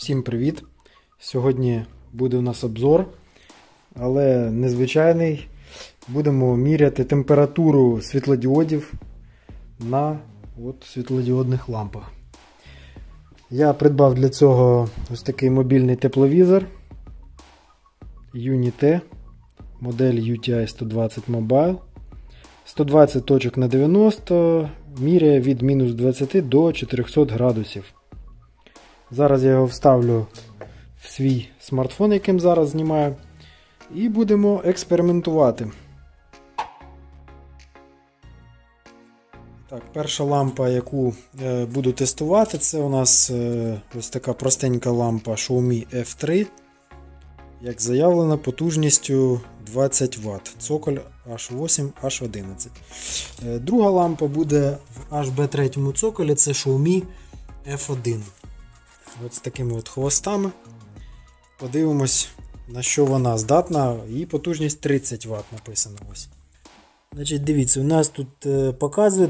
Всім привіт! Сьогодні буде у нас обзор, але незвичайний. Будемо міряти температуру світлодіодів на світлодіодних лампах. Я придбав для цього ось такий мобільний тепловізор Unite, модель UTI 120 Mobile. 120 точок на 90, міряє від мінус 20 до 400 градусів. Зараз я його вставлю в свій смартфон, яким зараз знімаю, і будемо експериментувати. Так, перша лампа, яку буду тестувати, це у нас ось така простенька лампа Xiaomi F3, як заявлено, потужністю 20 Вт, цоколь H8, H11. Друга лампа буде в HB3 цоколі, це Xiaomi F1. Ось з такими хвостами. Подивимось, на що вона здатна. Її потужність 30 Вт написано. Ось. Значить, дивіться, у нас тут показує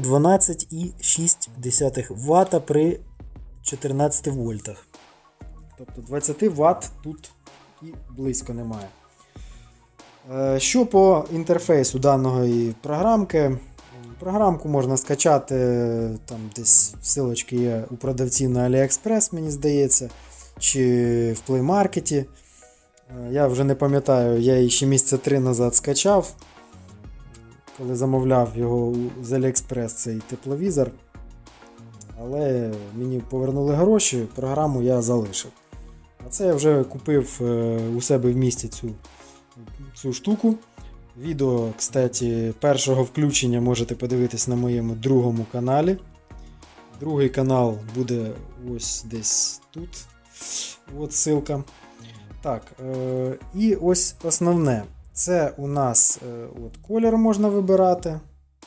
12,6 Вт при 14 вольтах. Тобто 20 Вт тут і близько немає. Що по інтерфейсу даної програмки? Програмку можна скачати, там десь ссылочки є у продавців на AliExpress, мені здається, чи в Play Market. Я вже не пам'ятаю, я її ще місяця 3 назад скачав, коли замовляв його з AliExpress цей тепловізор. Але мені повернули гроші, програму я залишив. А це я вже купив у себе в місті цю штуку. Відео, кстати, першого включення можете подивитись на моєму другому каналі. Другий канал буде ось десь тут. От ссылка. Так, і ось основне. Це у нас колір можна вибирати.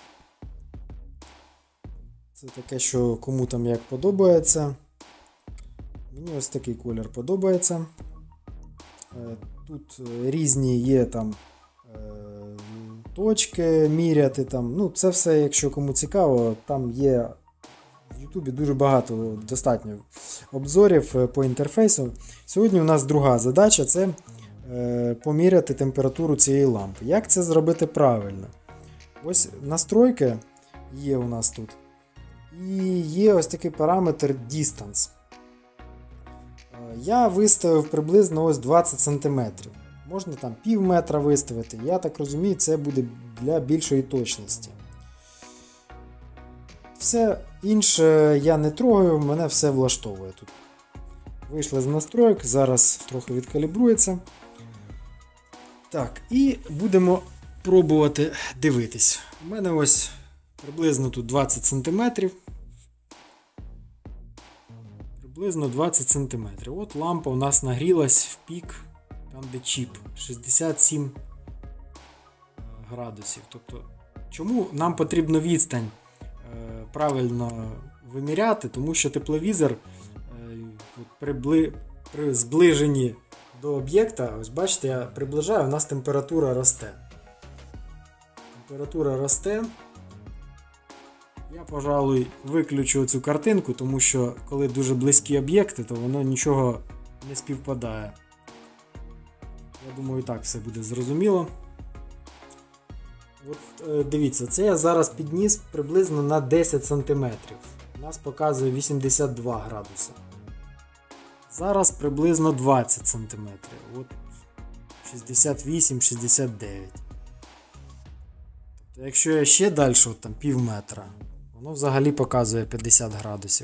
Це таке, що кому там як подобається. Мені ось такий колір подобається. Тут різні є там точки міряти, там, ну це все, якщо кому цікаво, там є в Ютубі дуже багато достатньо обзорів по інтерфейсу. Сьогодні у нас друга задача, це поміряти температуру цієї лампи. Як це зробити правильно? Ось настройки є у нас тут. І є ось такий параметр Distance. Я виставив приблизно ось 20 см. Можна там пів метра виставити. Я так розумію, це буде для більшої точності. Все інше я не трогаю, мене все влаштовує тут. Вийшли з настроїк, зараз трохи відкалібрується. Так, і будемо пробувати дивитись. У мене ось приблизно тут 20 см. Приблизно 20 см. От лампа у нас нагрілась в пік. Там де чіп, 67 градусів. Тобто, чому нам потрібно відстань правильно виміряти? Тому що тепловізор при зближенні до об'єкта, ось бачите, я приближаю, у нас температура росте. Температура росте. Я, пожалуй, виключу цю картинку, тому що коли дуже близькі об'єкти, то воно нічого не співпадає. Я думаю, і так все буде зрозуміло. От дивіться, це я зараз підніс приблизно на 10 см. У нас показує 82 градуси. Зараз приблизно 20 см. От 68-69. Тобто, якщо я ще далі, от там пів метра, воно взагалі показує 50 градусів.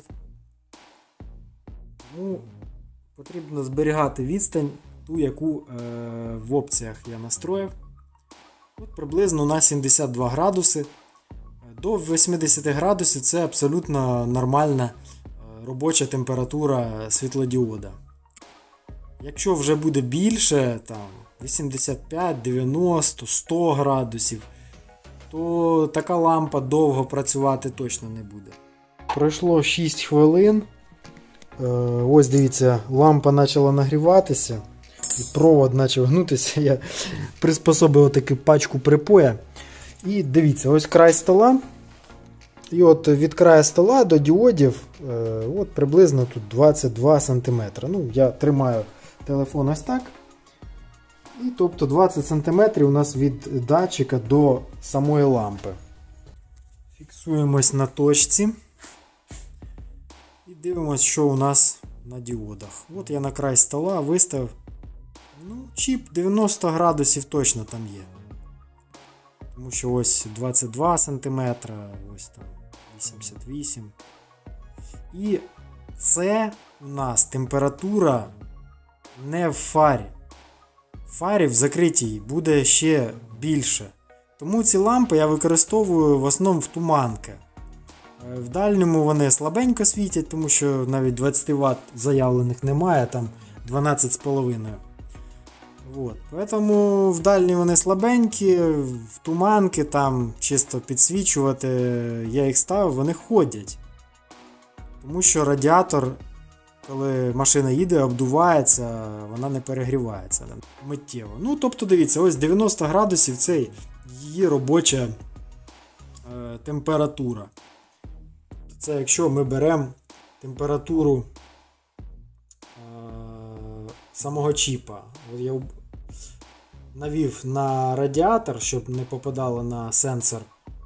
Тому потрібно зберігати відстань, ту, яку в опціях я настроїв. От приблизно на 72 градуси. До 80 градусів це абсолютно нормальна робоча температура світлодіода. Якщо вже буде більше, там 85, 90, 100 градусів, то така лампа довго працювати точно не буде. Пройшло 6 хвилин. Ось дивіться, лампа почала нагріватися. І провод почав гнутися, я приспособив таку пачку припоя. І дивіться, ось край стола. І от від краю стола до діодів от приблизно тут 22 см. Ну, я тримаю телефон ось так. І тобто 20 см у нас від датчика до самої лампи. Фіксуємось на точці. І дивимось, що у нас на діодах. От я на край стола виставив. Ну, чіп 90 градусів точно там є. Тому що ось 22 см, ось там 88. І це у нас температура не в фарі. В фарі в закритій буде ще більше. Тому ці лампи я використовую в основному в туманки. В дальньому вони слабенько світять, тому що навіть 20 Вт заявлених немає, там 12,5. Вот. Поэтому в дальні вони слабенькі, в туманки там чисто підсвічувати, я їх ставив, вони ходять. Тому що радіатор, коли машина їде, обдувається, вона не перегрівається миттєво. Ну, тобто, дивіться, ось 90 градусів це її робоча температура. Це якщо ми беремо температуру самого чіпа. От я навів на радіатор, щоб не попадало на сенсор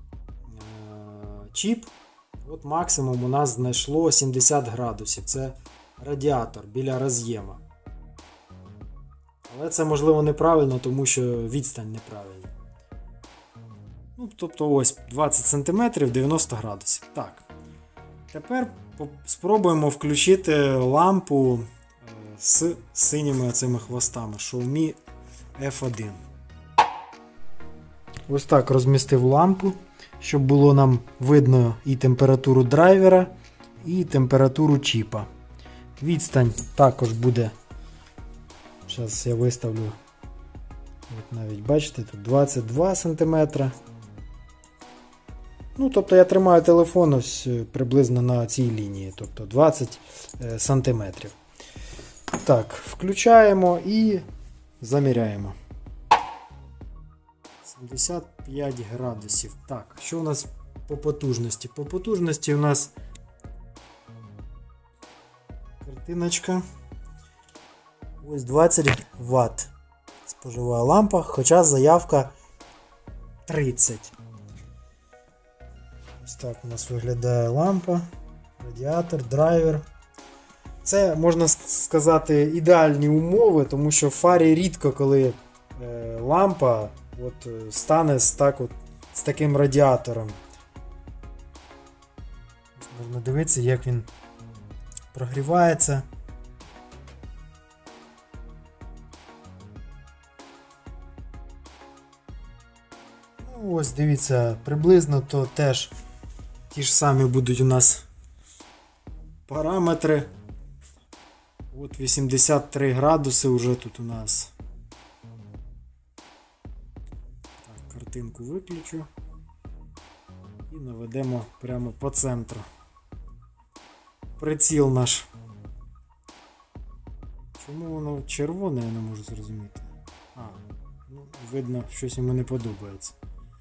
чіп. От максимум у нас знайшло 70 градусів. Це радіатор біля роз'єма. Але це можливо неправильно, тому що відстань неправильна. Ну, тобто ось 20 см 90 градусів. Так. Тепер спробуємо включити лампу з синіми цими хвостами Xiaomi F1. Ось так розмістив лампу, щоб було нам видно і температуру драйвера, і температуру чіпа. Відстань також буде, зараз я виставлю, от навіть бачите, тут 22 см. Ну, тобто я тримаю телефон ось приблизно на цій лінії, тобто 20 см. Так, включаємо і заміряємо. 75 градусів. Так, що у нас по потужності? По потужності у нас картиночка. Ось 20 Вт споживає лампа, хоча заявка 30. Ось так у нас виглядає лампа, радіатор, драйвер. Це, можна сказати, ідеальні умови, тому що в фарі рідко, коли лампа стане з таким радіатором. Можна дивитися, як він прогрівається. Ну, ось дивіться, приблизно то теж ті ж самі будуть у нас параметри. От 83 градуси вже тут у нас. Так, картинку виключу. І наведемо прямо по центру. Приціл наш. Чому воно червоне, я не можу зрозуміти. Ну, видно, щось йому не подобається.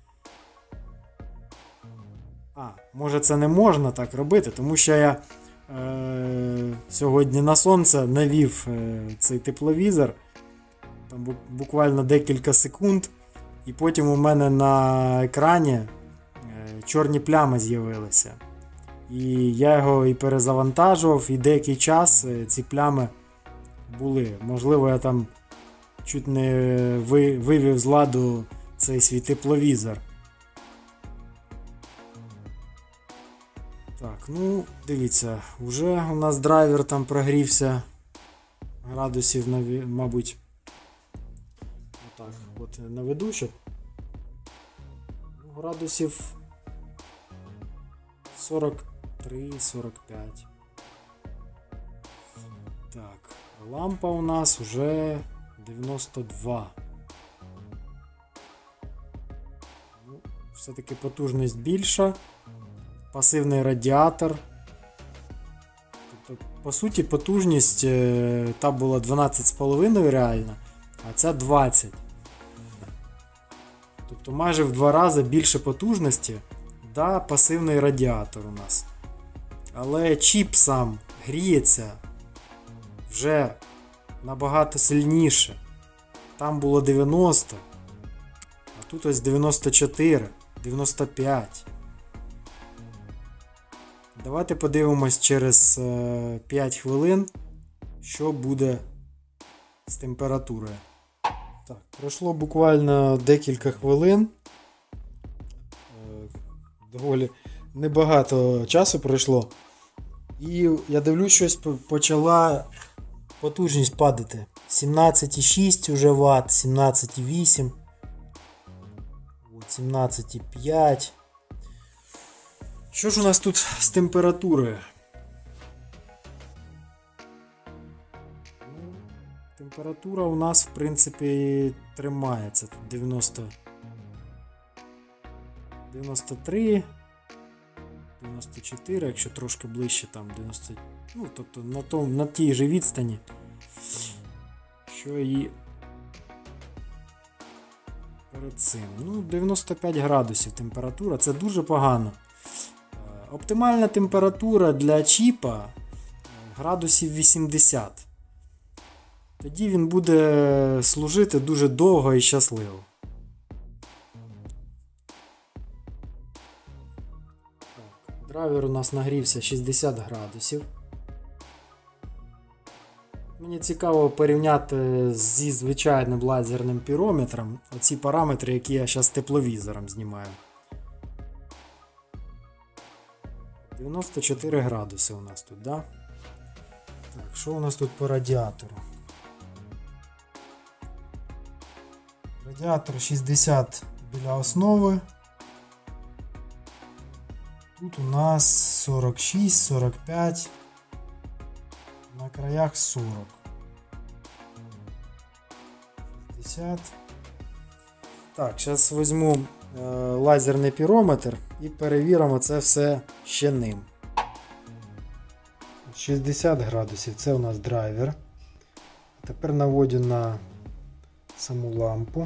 Може це не можна так робити, тому що я сьогодні на сонце навів цей тепловізор, там буквально декілька секунд, і потім у мене на екрані чорні плями з'явилися. І я його і перезавантажував, і деякий час ці плями були. Можливо, я там чуть не вивів з ладу цей свій тепловізор. Так, ну, дивіться, вже у нас драйвер там прогрівся градусів, мабуть, отак, от наведу, щоб градусів 43-45. Так, лампа у нас вже 92. Ну, все-таки потужність більша. Пасивний радіатор. Тобто, по суті, потужність та була 12,5 реально, а ця 20. Тобто майже в 2 рази більше потужності. Да, пасивний радіатор у нас. Але чіп сам гріється вже набагато сильніше. Там було 90, а тут ось 94, 95. Давайте подивимось через 5 хвилин, що буде з температурою. Так, пройшло буквально декілька хвилин. Доволі небагато часу пройшло. І я дивлюсь, щось почала потужність падати. 17,6 уже Вт, 17,8, 17,5. Що ж у нас тут з температурою? Температура у нас, в принципі, тримається. Тут 90, 93, 94, якщо трошки ближче, там 90, ну, тобто на тій же відстані, що і перед цим. Ну, 95 градусів температура, це дуже погано. Оптимальна температура для чіпа градусів 80. Тоді він буде служити дуже довго і щасливо. Так, драйвер у нас нагрівся 60 градусів. Мені цікаво порівняти зі звичайним лазерним пірометром оці параметри, які я зараз тепловізором знімаю. 94 градуси у нас тут, да? Так, що у нас тут по радіатору? Радіатор 60 біля основи. Тут у нас 46, 45. На краях 40. 60. Так, зараз візьму лазерний пірометр і перевіримо це все ще ним. 60 градусів, це у нас драйвер. Тепер наводю на саму лампу.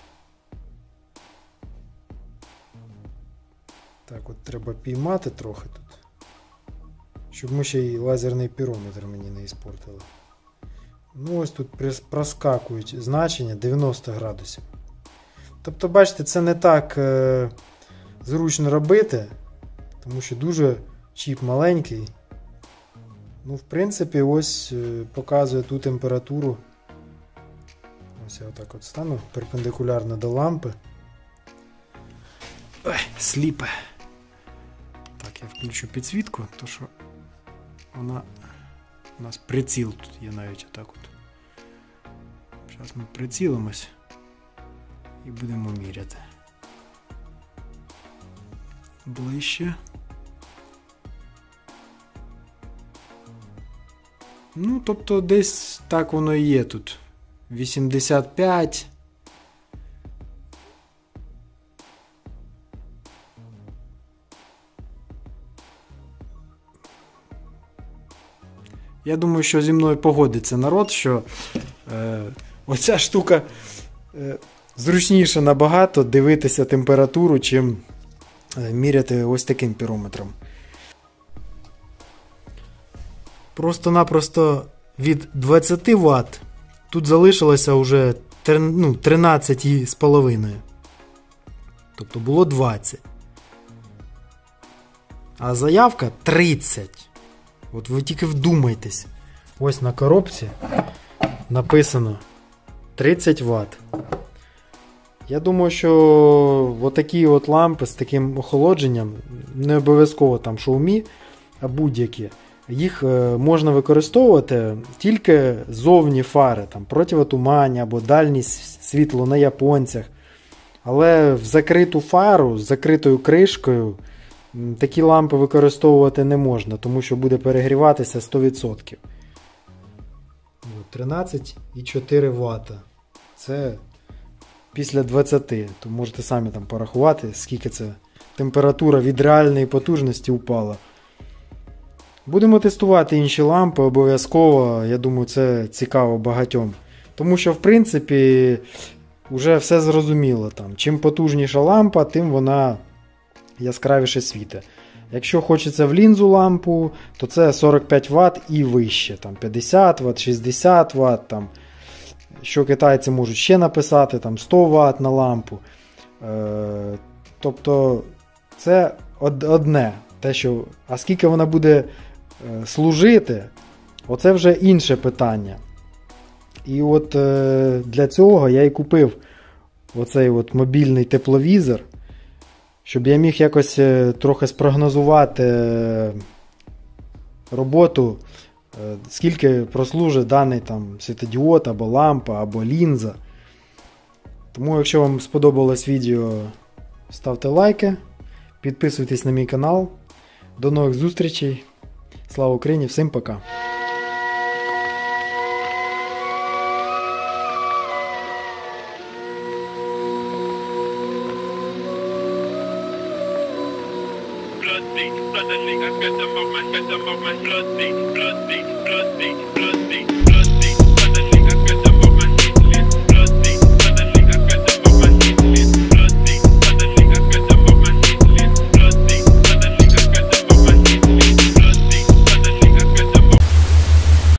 Так, от треба піймати трохи тут, щоб ми ще й лазерний пірометр мені не іспортили. Ну ось тут проскакують значення 90 градусів. Тобто, бачите, це не так зручно робити, тому що дуже чіп маленький. Ну, в принципі, ось показує ту температуру. Ось я отак от стану перпендикулярно до лампи. Ой, сліпе. Так, я включу підсвітку, то що вона у нас приціл тут є навіть отак от. Зараз ми прицілимось і будемо міряти. Ближче. Ну, тобто десь так воно і є тут. 85. Я думаю, що зі мною погодиться народ, що оця штука зручніше набагато дивитися температуру, чим міряти ось таким пірометром. Просто-напросто від 20 Вт тут залишилося вже 13,5. Тобто було 20. А заявка 30. От ви тільки вдумайтесь. Ось на коробці написано 30 Вт. Я думаю, що отакі от лампи з таким охолодженням, не обов'язково там Xiaomi, а будь-які, їх можна використовувати тільки зовні фари, там, противотуманні або дальність світло на японцях. Але в закриту фару з закритою кришкою такі лампи використовувати не можна, тому що буде перегріватися 100%. 13,4 Вт. Це після 20. То можете самі там порахувати, скільки це температура від реальної потужності упала. Будемо тестувати інші лампи обов'язково. Я думаю, це цікаво багатьом. Тому що, в принципі, вже все зрозуміло. Там. Чим потужніша лампа, тим вона яскравіше світить. Якщо хочеться в лінзу лампу, то це 45 Вт і вище. Там 50 Вт, 60 Вт. Там, що китайці можуть ще написати, там 100 Вт на лампу. Тобто це одне. Те, що, а скільки вона буде служити, оце вже інше питання. І от для цього я і купив оцей от мобільний тепловізор, щоб я міг якось трохи спрогнозувати роботу, скільки прослужить даний там світодіод, або лампа, або лінза. Тому, якщо вам сподобалось відео, ставте лайки, підписуйтесь на мій канал. До нових зустрічей. Слава Україні! Всім пока! Blood beat, suddenly I felt the movement, blood beat, blood beat, blood beat, blood beat.